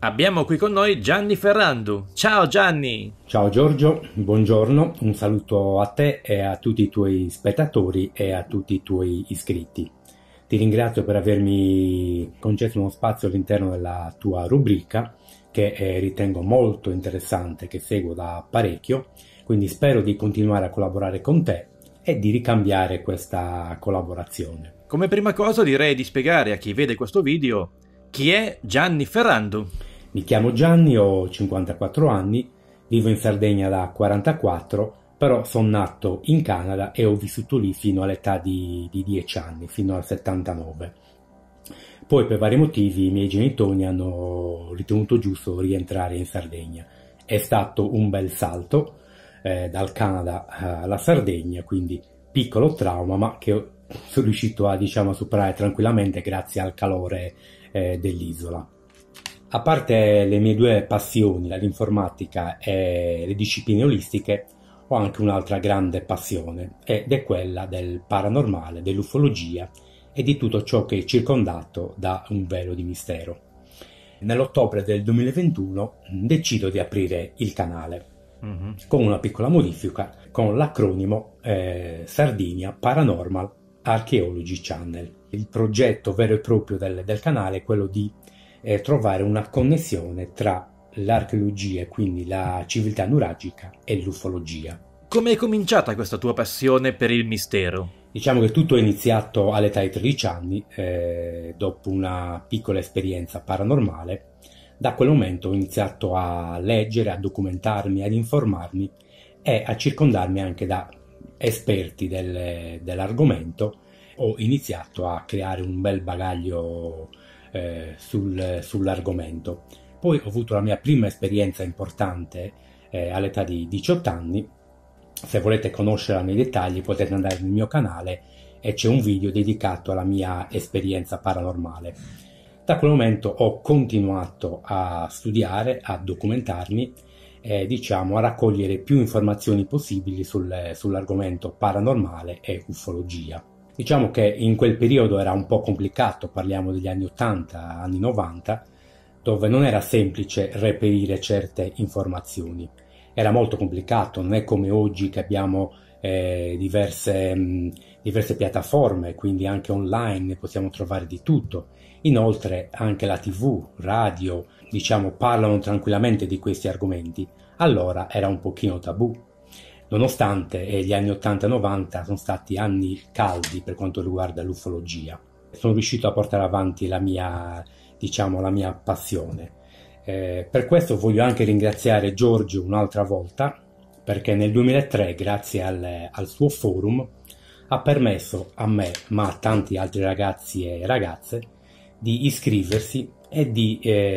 Abbiamo qui con noi Gianni Ferrandu. Ciao Gianni! Ciao Giorgio, buongiorno, un saluto a te e a tutti i tuoi spettatori e a tutti i tuoi iscritti. Ti ringrazio per avermi concesso uno spazio all'interno della tua rubrica che ritengo molto interessante, che seguo da parecchio, quindi spero di continuare a collaborare con te e di ricambiare questa collaborazione. Come prima cosa direi di spiegare a chi vede questo video chi è Gianni Ferrandu. Mi chiamo Gianni, ho 54 anni, vivo in Sardegna da 44, però sono nato in Canada e ho vissuto lì fino all'età di 10 anni, fino al 79. Poi per vari motivi i miei genitori hanno ritenuto giusto rientrare in Sardegna. È stato un bel salto dal Canada alla Sardegna, quindi piccolo trauma, ma che sono riuscito a superare tranquillamente grazie al calore dell'isola. A parte le mie due passioni, l'informatica e le discipline olistiche, ho anche un'altra grande passione, ed è quella del paranormale, dell'ufologia e di tutto ciò che è circondato da un velo di mistero. Nell'ottobre del 2021 decido di aprire il canale, con una piccola modifica, con l'acronimo Sardinia Paranormal Archaeology Channel. Il progetto vero e proprio del canale è quello di trovare una connessione tra l'archeologia, e quindi la civiltà nuragica, e l'ufologia. Come è cominciata questa tua passione per il mistero? Diciamo che tutto è iniziato all'età di 13 anni, dopo una piccola esperienza paranormale. Da quel momento ho iniziato a leggere, a documentarmi, ad informarmi e a circondarmi anche da esperti dell'argomento. Ho iniziato a creare un bel bagaglio sull'argomento. Poi ho avuto la mia prima esperienza importante all'età di 18 anni. Se volete conoscerla nei dettagli potete andare nel mio canale e c'è un video dedicato alla mia esperienza paranormale. Da quel momento ho continuato a studiare, a documentarmi e a raccogliere più informazioni possibili sull'argomento paranormale e ufologia. Diciamo che in quel periodo era un po' complicato, parliamo degli anni 80, anni 90, dove non era semplice reperire certe informazioni. Era molto complicato, non è come oggi che abbiamo diverse piattaforme, quindi anche online possiamo trovare di tutto. Inoltre anche la TV, radio, parlano tranquillamente di questi argomenti. Allora era un pochino tabù. Nonostante gli anni 80 e 90 sono stati anni caldi per quanto riguarda l'ufologia. Sono riuscito a portare avanti la mia passione. Per questo voglio anche ringraziare Giorgio un'altra volta, perché nel 2003, grazie al suo forum, ha permesso a me, ma a tanti altri ragazzi e ragazze, di iscriversi e di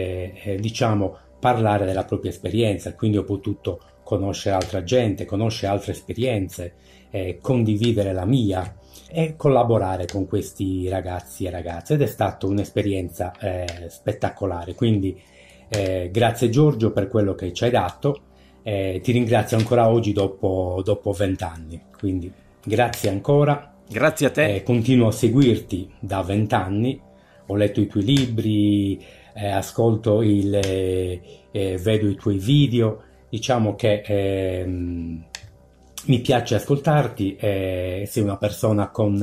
parlare della propria esperienza. Quindi ho potuto conoscere altra gente, conoscere altre esperienze, condividere la mia e collaborare con questi ragazzi e ragazze, ed è stata un'esperienza spettacolare. Quindi grazie Giorgio per quello che ci hai dato, ti ringrazio ancora oggi dopo 20 anni, quindi grazie ancora. Grazie a te. Continuo a seguirti da 20 anni, ho letto i tuoi libri, ascolto vedo i tuoi video. Diciamo che mi piace ascoltarti, sei una persona con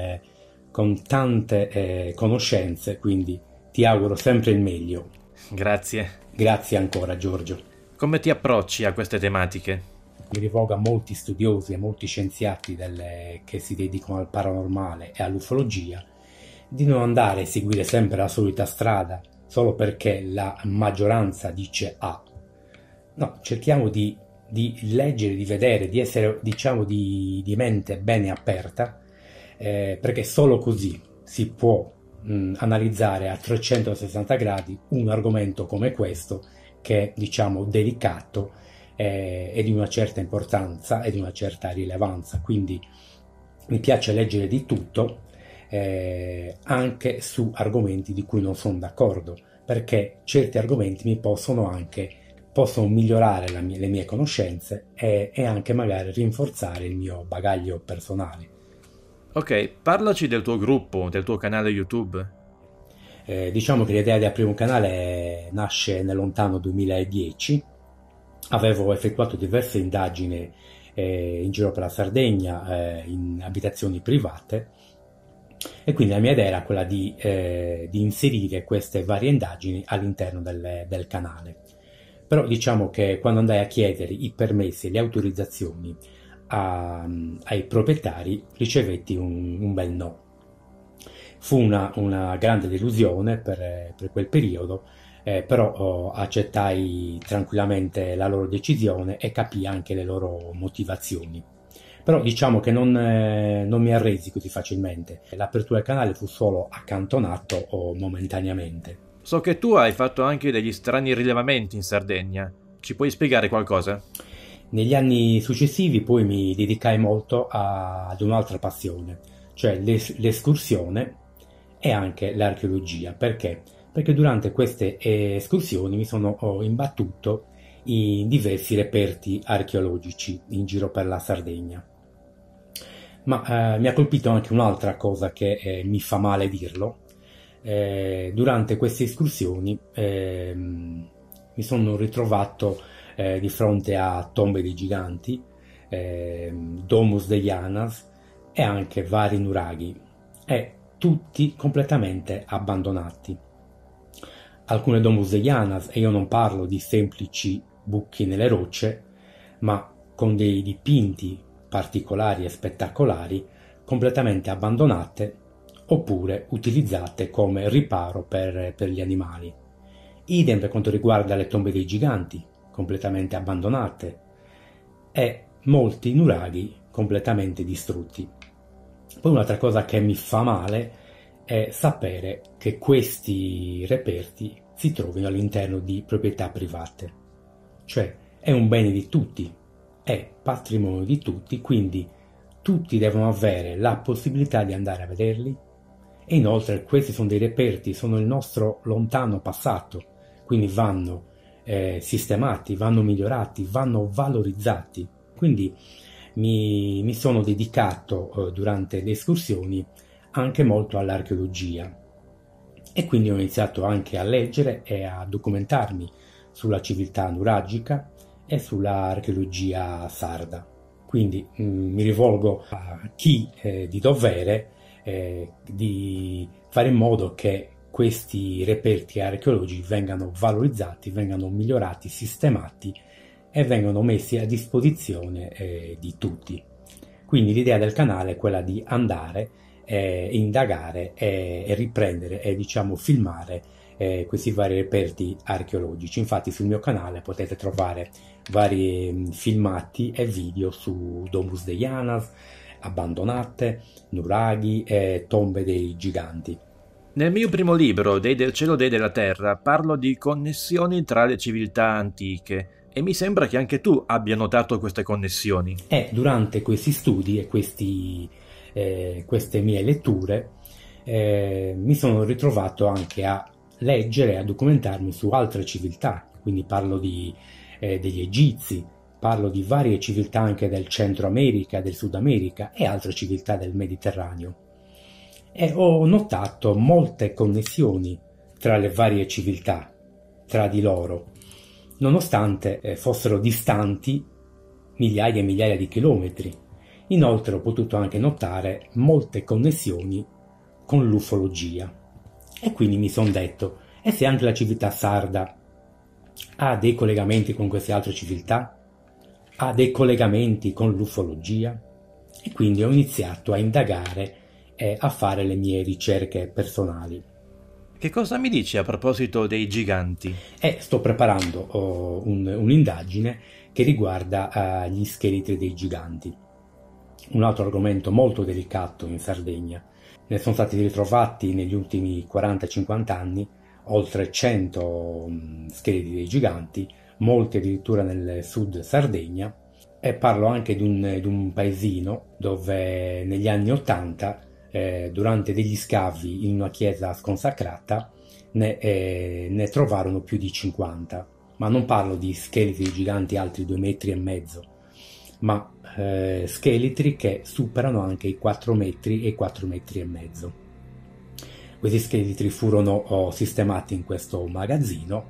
tante conoscenze, quindi ti auguro sempre il meglio. Grazie. Grazie ancora Giorgio. Come ti approcci a queste tematiche? Mi rivolgo a molti studiosi e molti scienziati che si dedicano al paranormale e all'ufologia, di non andare a seguire sempre la solita strada solo perché la maggioranza dice A. No, cerchiamo di leggere, di vedere, di essere di mente bene aperta, perché solo così si può analizzare a 360 gradi un argomento come questo, che è delicato e di una certa importanza e di una certa rilevanza. Quindi mi piace leggere di tutto, anche su argomenti di cui non sono d'accordo, perché certi argomenti mi possono migliorare le mie conoscenze e anche magari rinforzare il mio bagaglio personale. Ok, parlaci del tuo gruppo, del tuo canale YouTube. Diciamo che l'idea di aprire un canale nasce nel lontano 2010. Avevo effettuato diverse indagini in giro per la Sardegna, in abitazioni private, e quindi la mia idea era quella di inserire queste varie indagini all'interno del canale. Però diciamo che quando andai a chiedere i permessi e le autorizzazioni ai proprietari, ricevetti un bel no. Fu una grande delusione per quel periodo, però accettai tranquillamente la loro decisione e capii anche le loro motivazioni. Però diciamo che non mi arresi così facilmente. L'apertura del canale fu solo accantonato o momentaneamente. So che tu hai fatto anche degli strani rilevamenti in Sardegna. Ci puoi spiegare qualcosa? Negli anni successivi poi mi dedicai molto ad un'altra passione, cioè l'escursione e anche l'archeologia. Perché? Perché durante queste escursioni mi sono imbattuto in diversi reperti archeologici in giro per la Sardegna. Ma mi ha colpito anche un'altra cosa che mi fa male dirlo. Durante queste escursioni mi sono ritrovato di fronte a tombe dei giganti, Domus de Janas e anche vari nuraghi, e tutti completamente abbandonati. Alcune Domus de Janas, e io non parlo di semplici buchi nelle rocce, ma con dei dipinti particolari e spettacolari, completamente abbandonate oppure utilizzate come riparo per gli animali. Idem per quanto riguarda le tombe dei giganti, completamente abbandonate, e molti nuraghi completamente distrutti. Poi un'altra cosa che mi fa male è sapere che questi reperti si trovino all'interno di proprietà private. Cioè, è un bene di tutti, è patrimonio di tutti, quindi tutti devono avere la possibilità di andare a vederli. E inoltre questi sono dei reperti, sono il nostro lontano passato, quindi vanno sistemati, vanno migliorati, vanno valorizzati. Quindi mi sono dedicato durante le escursioni anche molto all'archeologia, e quindi ho iniziato anche a leggere e a documentarmi sulla civiltà nuragica e sull'archeologia sarda. Quindi mi rivolgo a chi di dovere di fare in modo che questi reperti archeologici vengano valorizzati, vengano migliorati, sistemati e vengano messi a disposizione di tutti. Quindi l'idea del canale è quella di andare, indagare e riprendere e diciamo filmare questi vari reperti archeologici. Infatti sul mio canale potete trovare vari filmati e video su Domus de Janas, abbandonate, nuraghi e tombe dei giganti. Nel mio primo libro, Dei del cielo, dei della terra, parlo di connessioni tra le civiltà antiche e mi sembra che anche tu abbia notato queste connessioni. E durante questi studi e queste mie letture mi sono ritrovato anche a leggere e a documentarmi su altre civiltà, quindi parlo degli egizi, parlo di varie civiltà anche del Centro America, del Sud America e altre civiltà del Mediterraneo. E ho notato molte connessioni tra le varie civiltà, tra di loro, nonostante fossero distanti migliaia e migliaia di chilometri. Inoltre ho potuto anche notare molte connessioni con l'ufologia. E quindi mi sono detto, e se anche la civiltà sarda ha dei collegamenti con queste altre civiltà? Ha dei collegamenti con l'ufologia? E quindi ho iniziato a indagare e a fare le mie ricerche personali. Che cosa mi dici a proposito dei giganti? E sto preparando un'indagine che riguarda gli scheletri dei giganti. Un altro argomento molto delicato in Sardegna. Ne sono stati ritrovati negli ultimi 40-50 anni oltre 100 scheletri dei giganti, molti addirittura nel sud Sardegna, e parlo anche di un paesino dove negli anni 80 durante degli scavi in una chiesa sconsacrata ne trovarono più di 50, ma non parlo di scheletri giganti altri 2,5 metri, ma scheletri che superano anche i 4 metri e i 4,5 metri. Questi scheletri furono sistemati in questo magazzino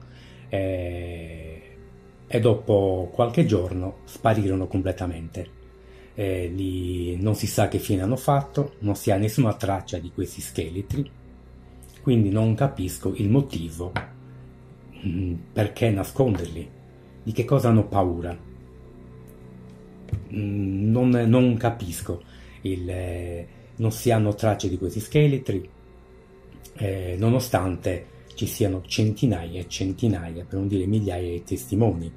e dopo qualche giorno sparirono completamente. Non si sa che fine hanno fatto, non si ha nessuna traccia di questi scheletri, quindi non capisco il motivo, perché nasconderli, di che cosa hanno paura. Non capisco, non si hanno tracce di questi scheletri, nonostante ci siano centinaia e centinaia, per non dire migliaia di testimoni.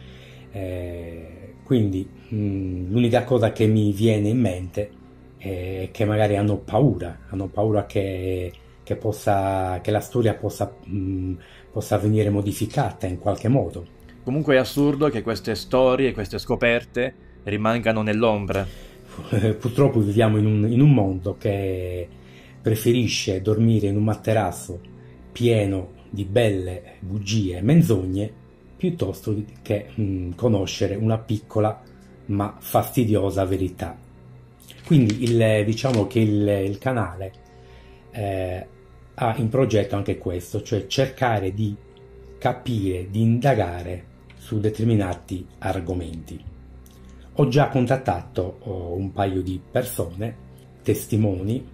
Quindi l'unica cosa che mi viene in mente è che magari hanno paura che la storia possa venire modificata in qualche modo. Comunque è assurdo che queste storie, queste scoperte rimangano nell'ombra. Purtroppo viviamo in un mondo che preferisce dormire in un materasso pieno di belle bugie e menzogne piuttosto che conoscere una piccola ma fastidiosa verità. Quindi diciamo che il canale ha in progetto anche questo, cioè cercare di capire, di indagare su determinati argomenti. Ho già contattato un paio di persone, testimoni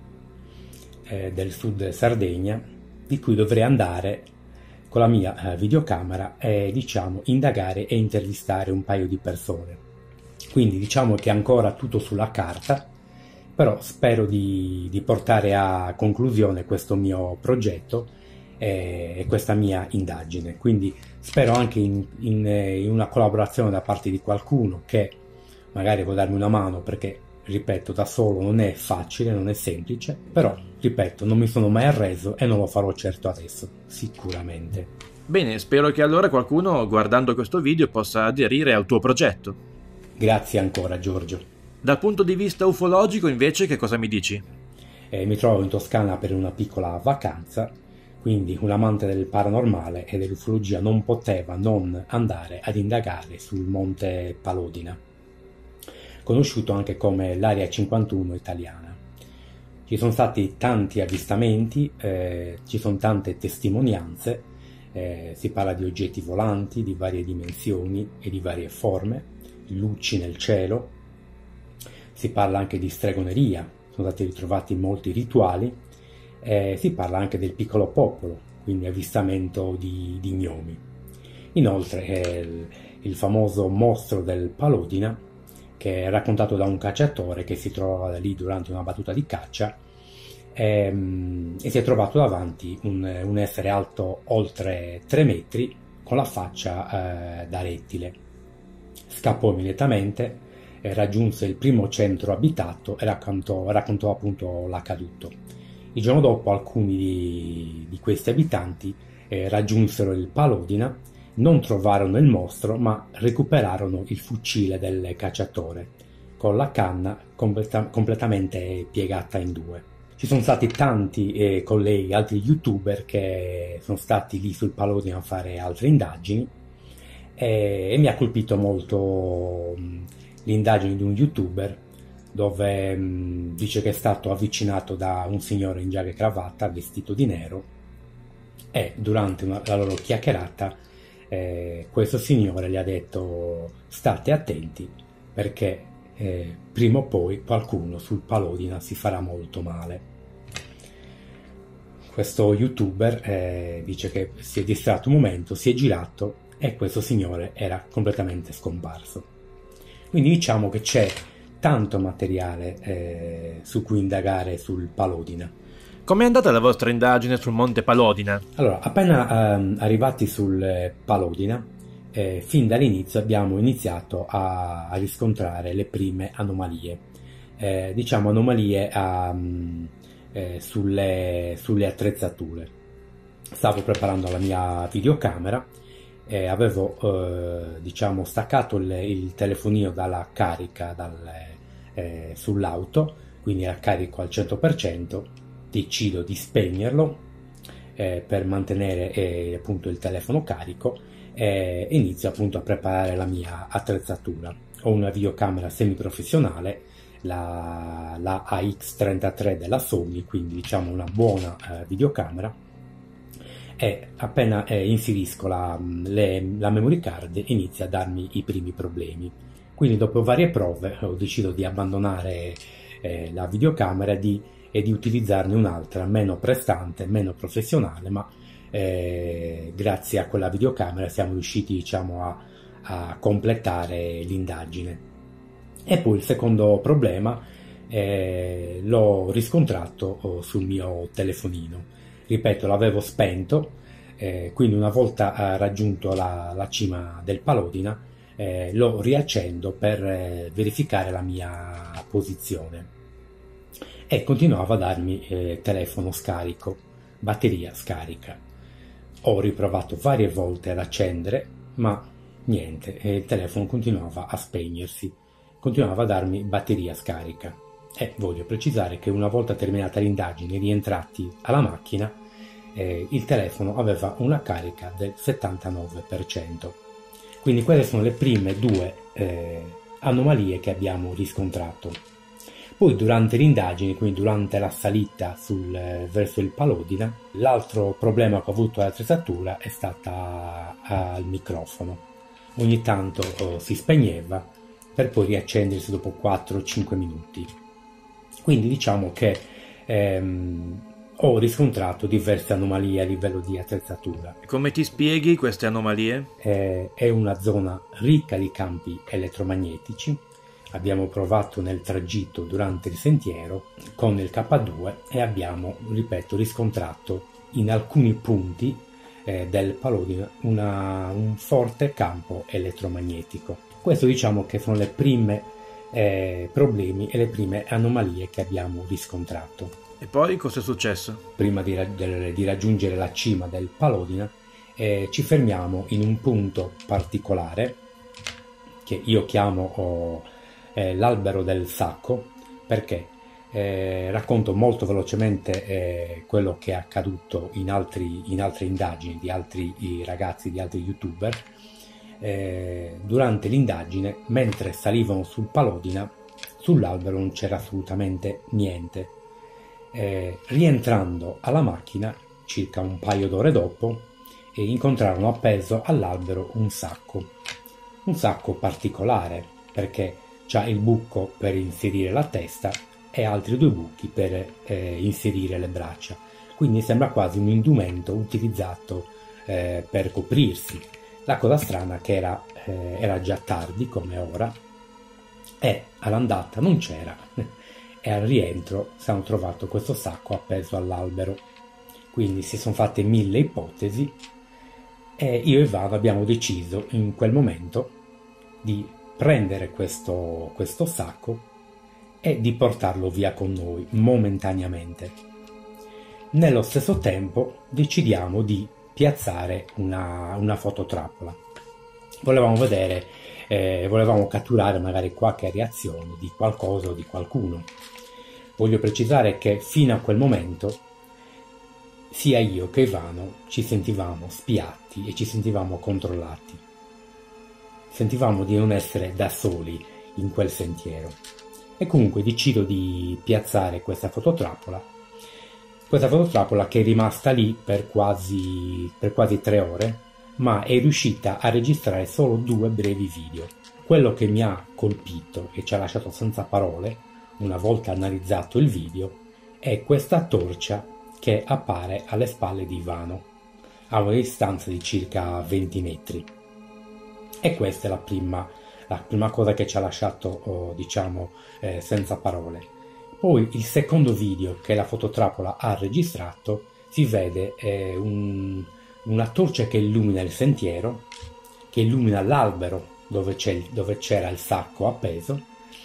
del sud Sardegna, di cui dovrei andare con la mia videocamera e indagare e intervistare un paio di persone. Quindi diciamo che è ancora tutto sulla carta, però spero di portare a conclusione questo mio progetto e questa mia indagine. Quindi spero anche in una collaborazione da parte di qualcuno che magari può darmi una mano, perché ripeto, da solo non è facile, non è semplice, però ripeto, non mi sono mai arreso e non lo farò certo adesso, sicuramente. Bene, spero che allora qualcuno guardando questo video possa aderire al tuo progetto. Grazie ancora, Giorgio. Dal punto di vista ufologico invece che cosa mi dici? Mi trovo in Toscana per una piccola vacanza, quindi un amante del paranormale e dell'ufologia non poteva non andare ad indagare sul Monte Palodina, conosciuto anche come l'Area 51 italiana. Ci sono stati tanti avvistamenti, ci sono tante testimonianze, si parla di oggetti volanti di varie dimensioni e di varie forme, luci nel cielo, si parla anche di stregoneria, sono stati ritrovati molti rituali, si parla anche del piccolo popolo, quindi avvistamento di gnomi. Inoltre il famoso mostro del Palodina, che è raccontato da un cacciatore che si trovava lì durante una battuta di caccia e si è trovato davanti un essere alto oltre 3 metri con la faccia da rettile. Scappò immediatamente, raggiunse il primo centro abitato e raccontò appunto l'accaduto. Il giorno dopo alcuni di questi abitanti raggiunsero il Palodina, non trovarono il mostro, ma recuperarono il fucile del cacciatore, con la canna completamente piegata in 2. Ci sono stati tanti colleghi, altri youtuber che sono stati lì sul Palodina a fare altre indagini e mi ha colpito molto l'indagine di un youtuber dove dice che è stato avvicinato da un signore in giacca e cravatta vestito di nero e durante la loro chiacchierata questo signore gli ha detto: state attenti perché prima o poi qualcuno sul Palodina si farà molto male. Questo youtuber dice che si è distratto un momento, si è girato e questo signore era completamente scomparso. Quindi diciamo che c'è tanto materiale su cui indagare sul Palodina. Com'è andata la vostra indagine sul Monte Palodina? Allora, appena arrivati sul Palodina, fin dall'inizio abbiamo iniziato a riscontrare le prime anomalie. Anomalie sulle attrezzature. Stavo preparando la mia videocamera e avevo staccato il telefonino dalla carica sull'auto, quindi era carico al 100%. Decido di spegnerlo per mantenere appunto il telefono carico e inizio appunto a preparare la mia attrezzatura. Ho una videocamera semiprofessionale la AX33 della Sony, quindi diciamo una buona videocamera, e appena inserisco la memory card inizia a darmi i primi problemi. Quindi dopo varie prove ho deciso di abbandonare la videocamera e di utilizzarne un'altra meno prestante, meno professionale, ma grazie a quella videocamera siamo riusciti, diciamo, a completare l'indagine. E poi il secondo problema l'ho riscontrato sul mio telefonino. Ripeto, l'avevo spento, quindi una volta raggiunto la cima del Palodina lo riaccendo per verificare la mia posizione e continuava a darmi telefono scarico, batteria scarica. Ho riprovato varie volte ad accendere, ma niente, il telefono continuava a spegnersi, continuava a darmi batteria scarica. E voglio precisare che una volta terminata l'indagine, rientrati alla macchina, il telefono aveva una carica del 79%. Quindi queste sono le prime due anomalie che abbiamo riscontrato. Poi durante l'indagine, quindi durante la salita verso il Palodina, l'altro problema che ho avuto all'attrezzatura è stata al microfono. Ogni tanto si spegneva per poi riaccendersi dopo 4-5 minuti. Quindi diciamo che ho riscontrato diverse anomalie a livello di attrezzatura. Come ti spieghi queste anomalie? È una zona ricca di campi elettromagnetici. Abbiamo provato nel tragitto durante il sentiero con il K2 e abbiamo, ripeto, riscontrato in alcuni punti del Palodina un forte campo elettromagnetico. Questo diciamo che sono le prime problemi e le prime anomalie che abbiamo riscontrato. E poi cosa è successo? Prima di raggiungere la cima del Palodina ci fermiamo in un punto particolare che io chiamo l'albero del sacco, perché racconto molto velocemente quello che è accaduto in altre indagini di altri ragazzi, di altri youtuber. Durante l'indagine, mentre salivano sul Palodina, sull'albero non c'era assolutamente niente. Rientrando alla macchina circa un paio d'ore dopo incontrarono appeso all'albero un sacco particolare, perché c'ha il buco per inserire la testa e altri due buchi per inserire le braccia, quindi sembra quasi un indumento utilizzato per coprirsi. La cosa strana è che era già tardi come ora e all'andata non c'era e al rientro si hanno trovato questo sacco appeso all'albero. Quindi si sono fatte 1000 ipotesi e io e Vava abbiamo deciso in quel momento di prendere questo sacco e di portarlo via con noi momentaneamente. Nello stesso tempo decidiamo di piazzare una fototrappola. Volevamo vedere, volevamo catturare magari qualche reazione di qualcosa o di qualcuno. Voglio precisare che fino a quel momento sia io che Ivano ci sentivamo spiati e ci sentivamo controllati. Sentivamo di non essere da soli in quel sentiero. E comunque decido di piazzare questa fototrappola che è rimasta lì per quasi 3 ore, ma è riuscita a registrare solo 2 brevi video. Quello che mi ha colpito e ci ha lasciato senza parole, una volta analizzato il video, è questa torcia che appare alle spalle di Ivano, a una distanza di circa 20 metri. E questa è la prima cosa che ci ha lasciato, senza parole. Poi il secondo video che la fototrappola ha registrato, si vede una torcia che illumina il sentiero, che illumina l'albero dove c'era il sacco appeso,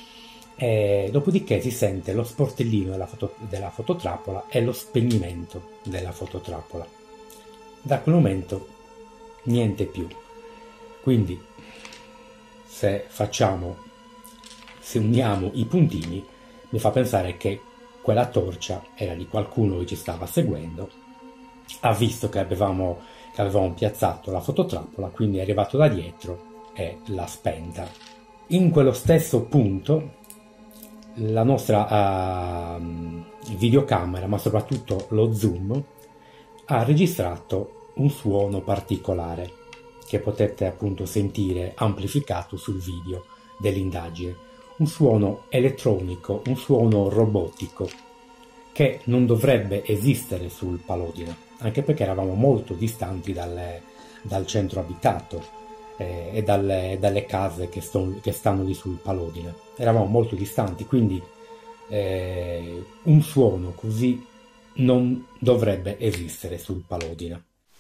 e dopodiché si sente lo sportellino della fototrappola e lo spegnimento della fototrappola. Da quel momento niente più. Quindi se uniamo i puntini, mi fa pensare che quella torcia era di qualcuno che ci stava seguendo, ha visto che avevamo piazzato la fototrappola, quindi è arrivato da dietro e l'ha spenta. In quello stesso punto la nostra videocamera, ma soprattutto lo zoom, ha registrato un suono particolare che potete appunto sentire amplificato sul video dell'indagine. Un suono elettronico, un suono robotico che non dovrebbe esistere sul Palodina, anche perché eravamo molto distanti dal centro abitato e dalle case che stanno lì sul Palodina. Eravamo molto distanti, quindi un suono così non dovrebbe esistere sul Palodina.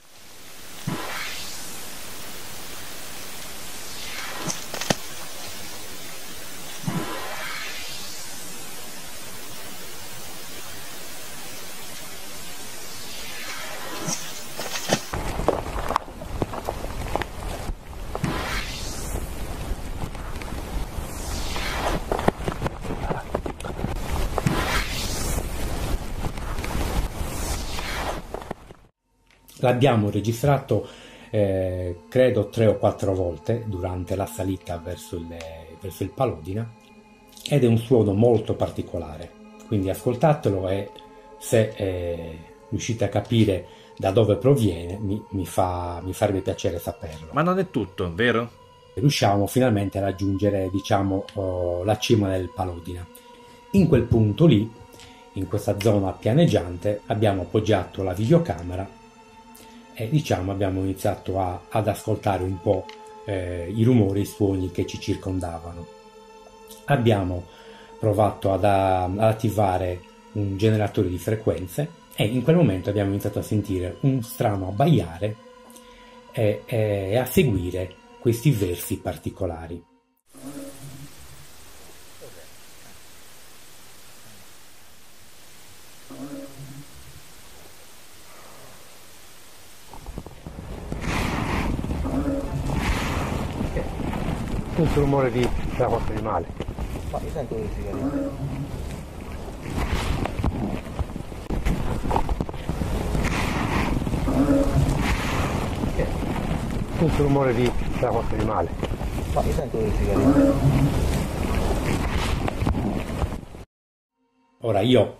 L'abbiamo registrato credo 3 o 4 volte durante la salita verso il Palodina, ed è un suono molto particolare, quindi ascoltatelo e se riuscite a capire da dove proviene mi farebbe piacere saperlo. Ma non è tutto, vero? Riusciamo finalmente a raggiungere, diciamo, la cima del Palodina. In quel punto lì, in questa zona pianeggiante, abbiamo appoggiato la videocamera e diciamo abbiamo iniziato ad ascoltare un po' i rumori, i suoni che ci circondavano. Abbiamo provato ad attivare un generatore di frequenze e in quel momento abbiamo iniziato a sentire un strano abbaiare e a seguire questi versi particolari. Sento rumore di qualcosa di male. Ma io sento delle sigarette. Sento rumore di qualcosa di male. Ma io sento delle sigarette. Ora io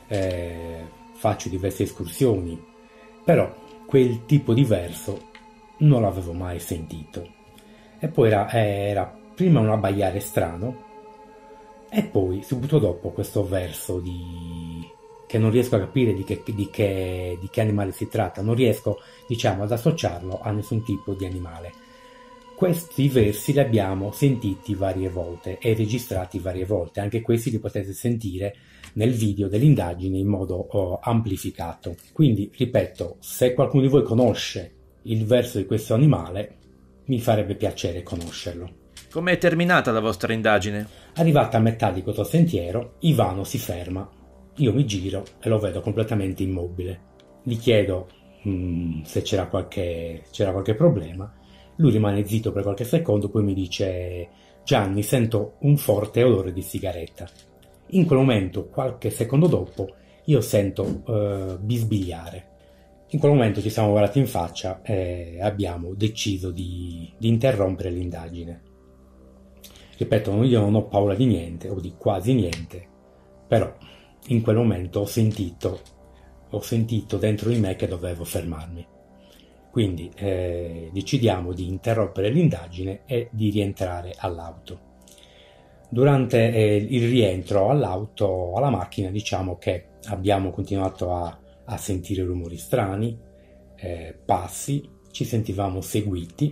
faccio diverse escursioni, però quel tipo di verso non l'avevo mai sentito. E poi era prima un abbaiare strano e poi subito dopo questo verso che non riesco a capire di che animale si tratta, non riesco, diciamo, ad associarlo a nessun tipo di animale. Questi versi li abbiamo sentiti varie volte e registrati varie volte, anche questi li potete sentire nel video dell'indagine in modo amplificato. Quindi, ripeto, se qualcuno di voi conosce il verso di questo animale, mi farebbe piacere conoscerlo. Come è terminata la vostra indagine? Arrivata a metà di questo sentiero, Ivano si ferma. Io mi giro e lo vedo completamente immobile. Gli chiedo se c'era qualche problema. Lui rimane zitto per qualche secondo, poi mi dice: Gianni, sento un forte odore di sigaretta. In quel momento, qualche secondo dopo, io sento bisbigliare. In quel momento ci siamo guardati in faccia e abbiamo deciso di interrompere l'indagine. Ripeto, io non ho paura di niente, o di quasi niente, però in quel momento ho sentito dentro di me che dovevo fermarmi. Quindi decidiamo di interrompere l'indagine e di rientrare all'auto. Durante il rientro all'auto, alla macchina, diciamo che abbiamo continuato a sentire rumori strani, passi, ci sentivamo seguiti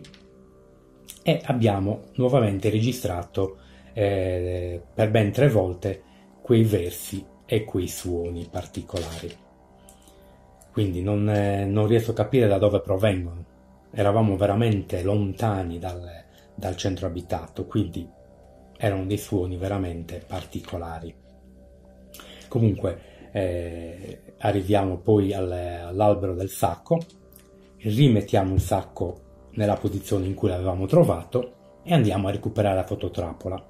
e abbiamo nuovamente registrato per ben 3 volte quei versi e quei suoni particolari. Quindi non riesco a capire da dove provengono. Eravamo veramente lontani dal centro abitato, quindi erano dei suoni veramente particolari. Comunque arriviamo poi all'albero del sacco, rimettiamo il sacco nella posizione in cui l'avevamo trovato e andiamo a recuperare la fototrappola.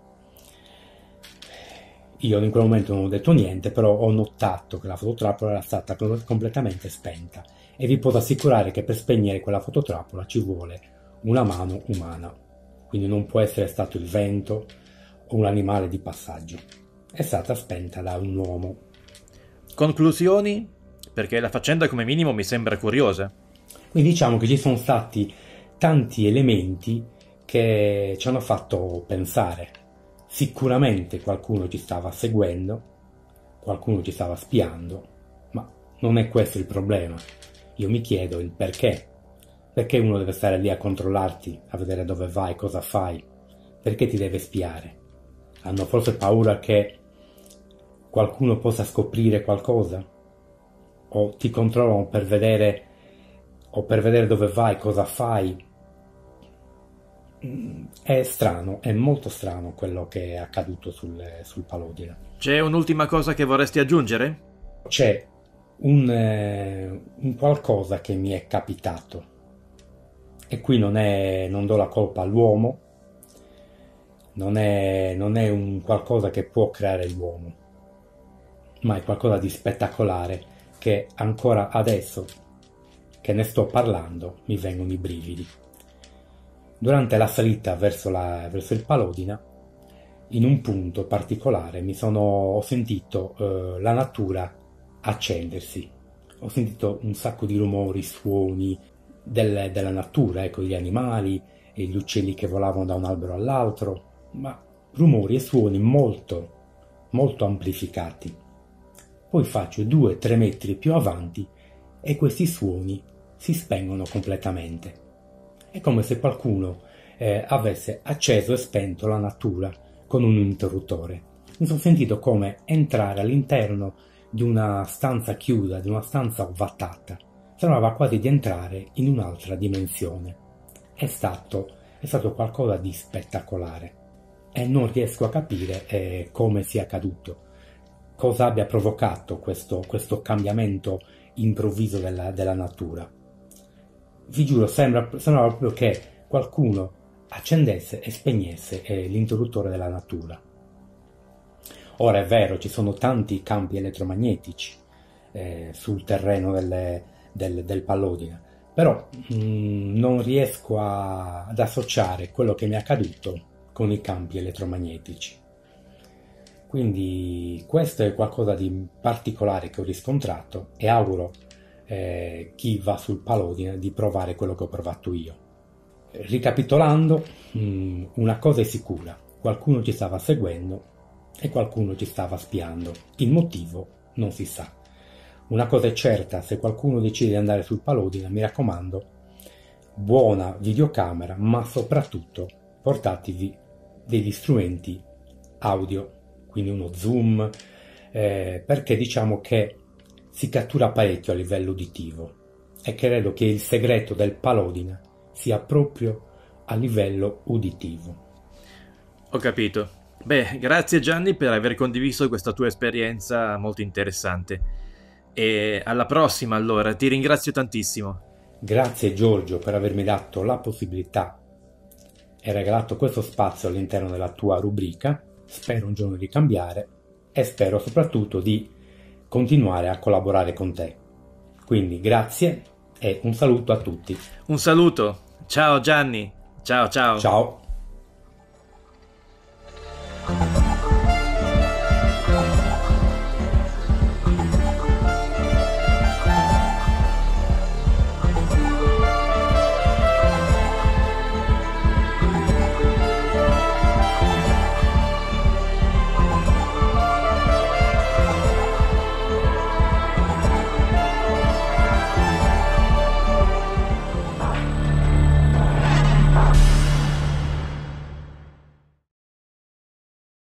Io in quel momento non ho detto niente, però ho notato che la fototrappola era stata completamente spenta e vi posso assicurare che per spegnere quella fototrappola ci vuole una mano umana, quindi non può essere stato il vento o un animale di passaggio. è stata spenta da un uomo. Conclusioni? Perché la faccenda come minimo mi sembra curiosa. Quindi diciamo che ci sono stati tanti elementi che ci hanno fatto pensare. Sicuramente qualcuno ci stava seguendo, qualcuno ci stava spiando, ma non è questo il problema. Io mi chiedo il perché. Perché uno deve stare lì a controllarti, a vedere dove vai, cosa fai? Perché ti deve spiare? Hanno forse paura che qualcuno possa scoprire qualcosa? O ti controllano per vedere dove vai, cosa fai? È strano, è molto strano quello che è accaduto sul Palodina. C'è un'ultima cosa che vorresti aggiungere? C'è un qualcosa che mi è capitato, e qui non do la colpa all'uomo, non è un qualcosa che può creare l'uomo, ma è qualcosa di spettacolare che ancora adesso che ne sto parlando mi vengono i brividi. Durante la salita verso il Palodina, in un punto particolare ho sentito la natura accendersi. Ho sentito un sacco di rumori, suoni della natura, ecco, gli animali e gli uccelli che volavano da un albero all'altro, ma rumori e suoni molto, molto amplificati. Poi faccio 2-3 metri più avanti e questi suoni si spengono completamente. È come se qualcuno avesse acceso e spento la natura con un interruttore. Mi sono sentito come entrare all'interno di una stanza chiusa, di una stanza ovattata. Sembrava quasi di entrare in un'altra dimensione. È stato qualcosa di spettacolare e non riesco a capire come sia accaduto, cosa abbia provocato questo cambiamento improvviso della natura. Vi giuro, sembrava proprio che qualcuno accendesse e spegnesse l'interruttore della natura. Ora è vero, ci sono tanti campi elettromagnetici sul terreno del Palodina, però non riesco ad associare quello che mi è accaduto con i campi elettromagnetici. Quindi questo è qualcosa di particolare che ho riscontrato e auguro chi va sul Palodina di provare quello che ho provato io. Ricapitolando, una cosa è sicura: qualcuno ci stava seguendo e qualcuno ci stava spiando. Il motivo non si sa. Una cosa è certa: se qualcuno decide di andare sul Palodina, mi raccomando, buona videocamera, ma soprattutto portatevi degli strumenti audio, quindi uno zoom, perché diciamo che si cattura parecchio a livello uditivo e credo che il segreto del Palodina sia proprio a livello uditivo. Ho capito. Beh, grazie Gianni per aver condiviso questa tua esperienza molto interessante. E alla prossima allora, ti ringrazio tantissimo. Grazie Giorgio per avermi dato la possibilità e regalato questo spazio all'interno della tua rubrica. Spero un giorno di cambiare e spero soprattutto di continuare a collaborare con te. Quindi grazie e un saluto a tutti. Un saluto. Ciao Gianni. Ciao ciao. Ciao.